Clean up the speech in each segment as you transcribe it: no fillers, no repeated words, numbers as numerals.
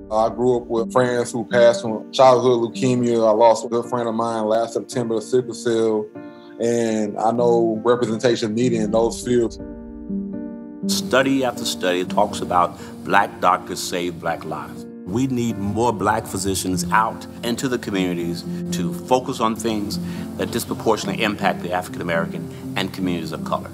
I grew up with friends who passed from childhood leukemia. I lost a good friend of mine last September to sickle cell, and I know representation needed in those fields. Study after study talks about Black doctors save Black lives. We need more Black physicians out into the communities to focus on things that disproportionately impact the African American and communities of color.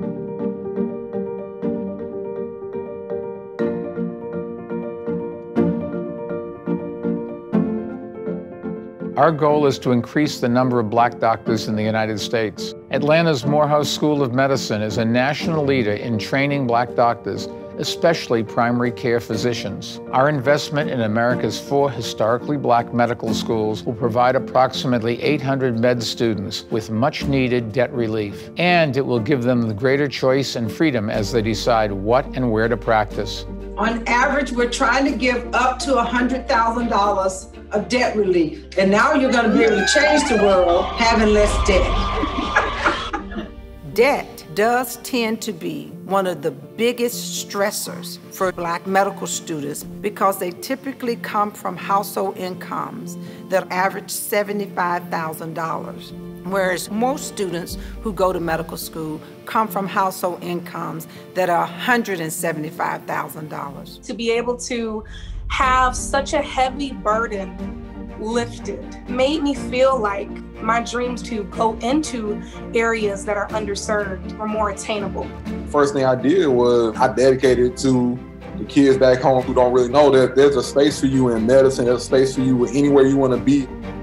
Our goal is to increase the number of Black doctors in the United States. Atlanta's Morehouse School of Medicine is a national leader in training Black doctors, especially primary care physicians. Our investment in America's 4 historically Black medical schools will provide approximately 800 med students with much-needed debt relief, and it will give them the greater choice and freedom as they decide what and where to practice. On average, we're trying to give up to $100,000 of debt relief. And now you're going to be able to change the world having less debt. Debt does tend to be one of the biggest stressors for Black medical students because they typically come from household incomes that average $75,000. Whereas most students who go to medical school come from household incomes that are $175,000. To be able to have such a heavy burden lifted made me feel like my dreams to go into areas that are underserved were more attainable. First thing I did was I dedicated to the kids back home who don't really know that there's a space for you in medicine, there's a space for you anywhere you want to be.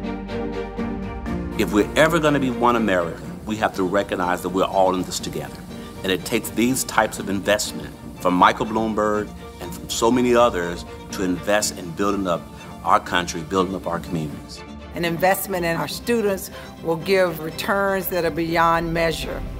If we're ever going to be one America, we have to recognize that we're all in this together. And it takes these types of investment from Michael Bloomberg and from so many others to invest in building up our country, building up our communities. An investment in our students will give returns that are beyond measure.